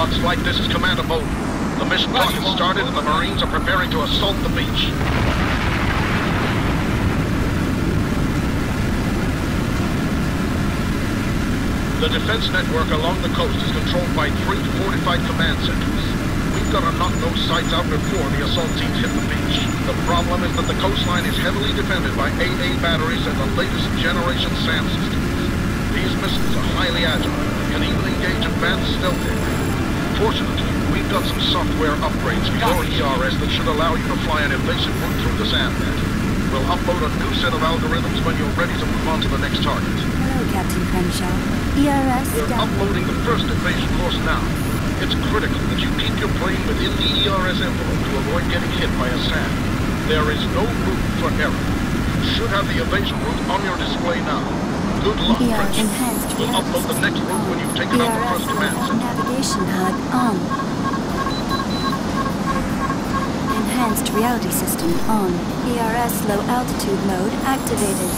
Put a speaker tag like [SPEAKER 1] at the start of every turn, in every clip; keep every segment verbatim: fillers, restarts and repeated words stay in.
[SPEAKER 1] Looks like this is Commander Bowden. The mission clock has started and the Marines are preparing to assault the beach. The defense network along the coast is controlled by three fortified command centers. We've got to knock those sites out before the assault teams hit the beach. The problem is that the coastline is heavily defended by A A batteries and the latest generation SAM systems. These missiles are highly agile and can even engage advanced stealth aircraft. Fortunately, we've got some software upgrades for your E R S that should allow you to fly an evasive route through the SAM net. We'll upload a new set of algorithms when you're ready to move on to the next target.
[SPEAKER 2] Hello, Captain Crenshaw. E R S
[SPEAKER 1] We're
[SPEAKER 2] down.
[SPEAKER 1] uploading the first evasion course now. It's critical that you keep your plane within the E R S envelope to avoid getting hit by a SAM. There is no room for error. You should have the evasion route on your display now. Good luck,
[SPEAKER 2] E R S
[SPEAKER 1] Crenshaw.
[SPEAKER 2] enhanced
[SPEAKER 1] We'll
[SPEAKER 2] reality
[SPEAKER 1] upload the next route when you've taken out the first command center.
[SPEAKER 2] Navigation H U D on. Enhanced reality system on. E R S low altitude mode activated.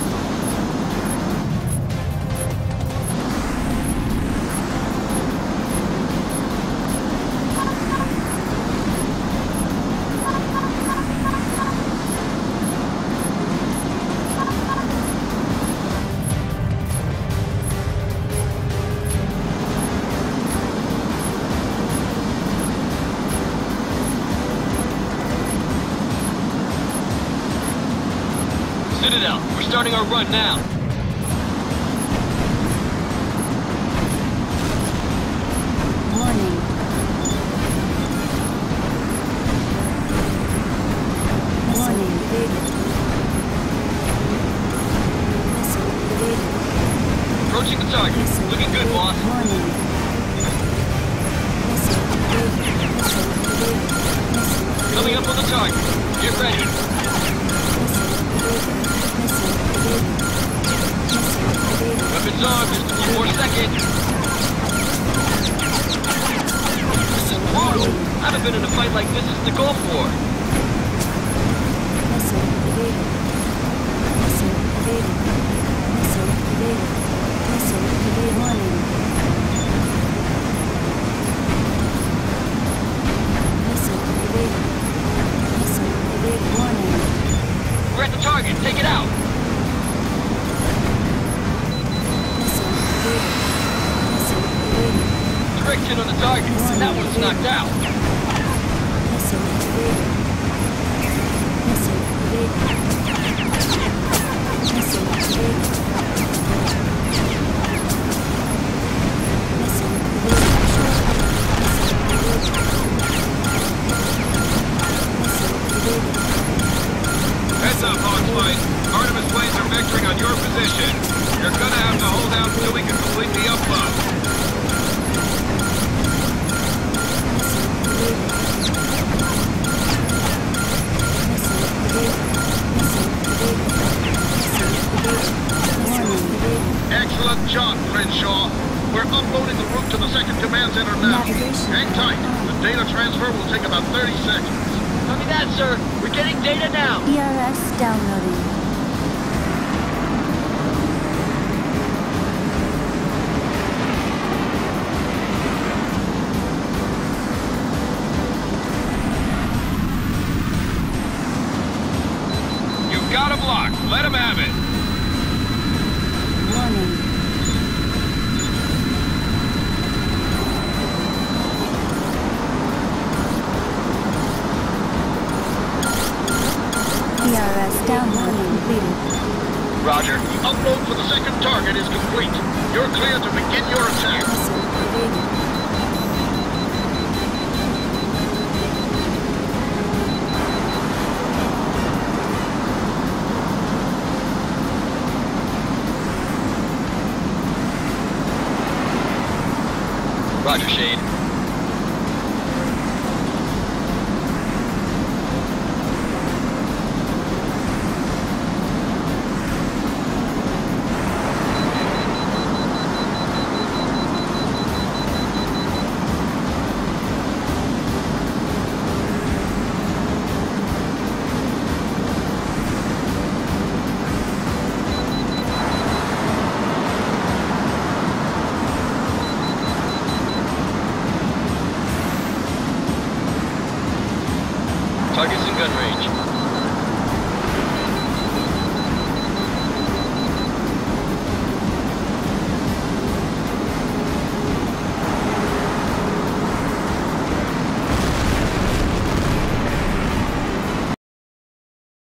[SPEAKER 3] Citadel, we're starting our run now.
[SPEAKER 2] Warning. Warning. Missile evaded.
[SPEAKER 3] Approaching the target.
[SPEAKER 2] Missile
[SPEAKER 3] Looking good,
[SPEAKER 2] evaded.
[SPEAKER 3] boss.
[SPEAKER 2] Warning. Missile evaded. Missile evaded. Missile
[SPEAKER 3] Coming up on the target. Get ready. Weapons on, just a few more seconds. This is brutal. I haven't been in a fight like this since the Gulf War.
[SPEAKER 2] Missile evaded. Missile evaded. Missile evaded. Missile evaded. Warning. Missile evaded. Missile evaded. Warning.
[SPEAKER 3] We're at the target. Take it out.
[SPEAKER 2] Missile evaded. Missile evaded.
[SPEAKER 3] Direction on the target. That one's knocked out.
[SPEAKER 2] Missile evaded. Missile evaded. Missile evaded. Missile evaded.
[SPEAKER 4] Heads up, Hawkflight. Artemis planes are vectoring on your position. You're gonna have to hold out until we can complete the upload.
[SPEAKER 1] Excellent job, Crenshaw. We're uploading the route to the second command center now.
[SPEAKER 2] Navigation.
[SPEAKER 1] Hang tight. The data transfer will take about thirty seconds.
[SPEAKER 3] Copy that, sir. We're getting data now.
[SPEAKER 2] E R S downloading.
[SPEAKER 4] You've got him locked. Let him have it.
[SPEAKER 2] Warning. E R S download completed.
[SPEAKER 3] Roger.
[SPEAKER 1] Upload for the second target is complete. You're clear to begin your attack.
[SPEAKER 2] Missile evaded.
[SPEAKER 3] Roger, Shade. gun range.